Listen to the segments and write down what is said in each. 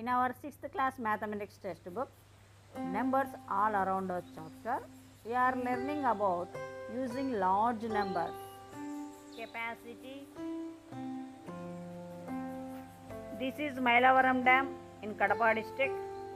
In our 6th class mathematics textbook, numbers all around our chapter, we are learning about using large numbers. Capacity. This is Mailavaram Dam in Kadapa district.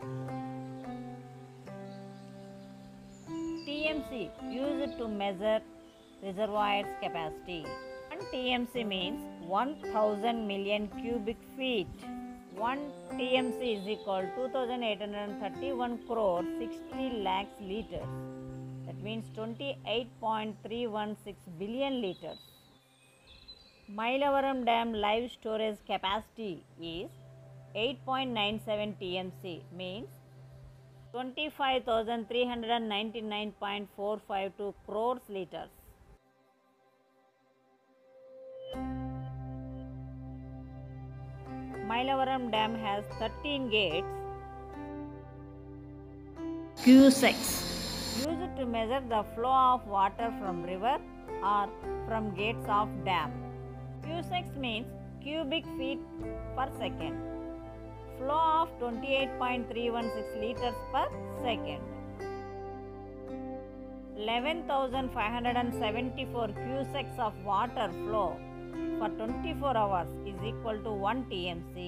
TMC used to measure reservoirs capacity. 1 TMC means 1000 million cubic feet. 1 TMC is equal to 2831 crore 60 lakhs liters. That means 28.316 billion liters. Mailavaram Dam live storage capacity is 8.97 TMC means 25,399.452 crores liters. Mailavaram Dam has 13 gates. Cusacks used to measure the flow of water from river or from gates of dam. Cusacks means cubic feet per second. Flow of 28.316 liters per second. 11,574 cusacks of water flow for 24 hours is equal to 1 TMC.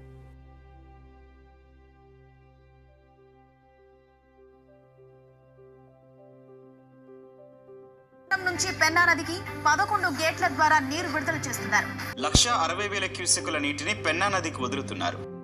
నుంచి పెన్నా నదికి 11 గేట్ల ద్వారా నీరు విడుదల చేస్తున్నారు. 1,60,000 క్యూసెక్కుల నీటిని పెన్నా నదికి వదులుతున్నారు.